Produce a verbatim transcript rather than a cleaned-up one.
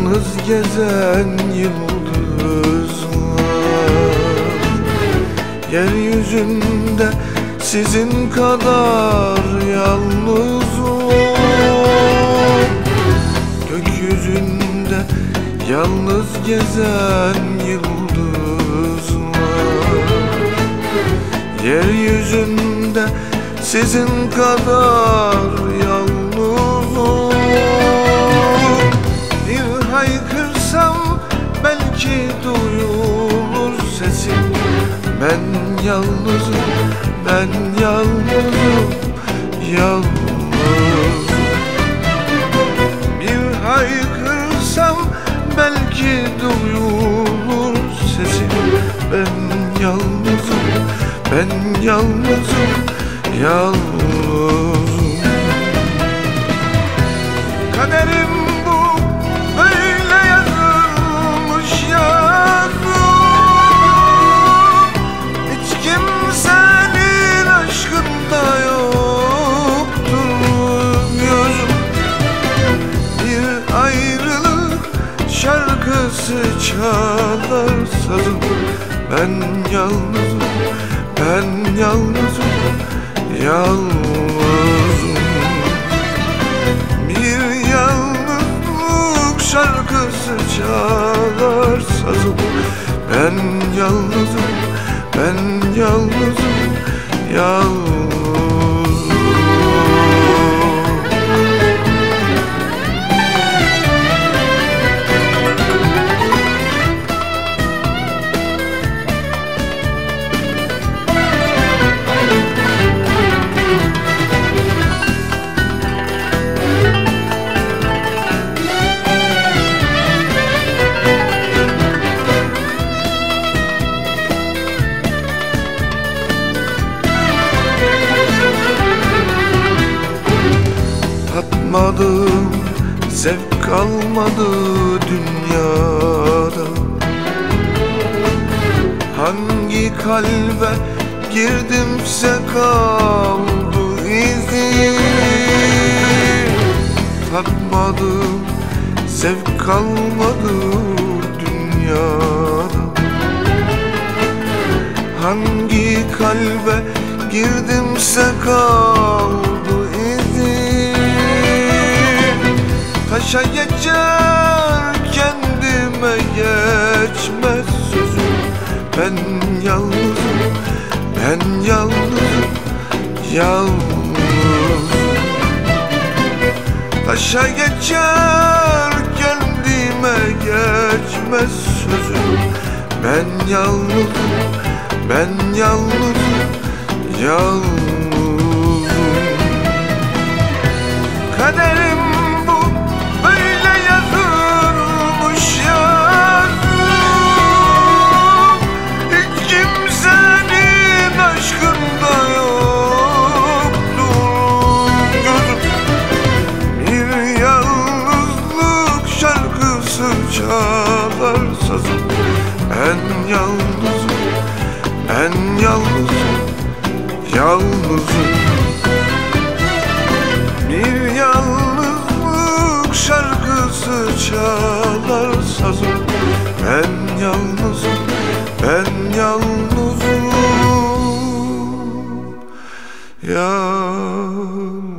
yalnız gezen yıldızlar. Yeryüzünde sizin kadar yalnız var. Gökyüzünde yalnız gezen yıldızlar. Yeryüzünde sizin kadar yalnız var. Bir haykırsam belki duyulur sesim. Ben yalnızım, ben yalnızım, yalnızım. Bir haykırsam belki duyulur sesim. Ben yalnızım, ben yalnızım, yalnızım. Kaderim bu, böyle yazılmış yazım. Hiç kimsenin aşkında yoktur gözüm. Bir ayrılık şarkısı çalar sazım. Ben yalnızım, ben yalnızım, yalnızım. Bir yalnızlık şarkısı çalar sazım. Ben yalnızım, ben yalnızım, yalnızım. Tatmadım, zevk kalmadı dünyada. Hangi kalbe girdimse kaldı izi. Tatmadım, zevk kalmadı dünyada. Hangi kalbe girdimse kaldı izi. Taşa geçer kendime geçmez sözüm. Ben yalnızım, ben yalnızım, yalnızım. Taşa geçer kendime geçmez sözüm. Ben yalnızım, ben yalnızım, yalnızım. Kaderim bu, böyle yazılmış yazım. Hiç kimsenin aşkında yoktur gözüm. Bir yalnızlık şarkısı çalar sazım. Ben yalnızım, ben yalnızım, yalnızım. Bir yalnızlık şarkısı çalar sazım. Ben yalnızım, ben yalnızım, yalnızım.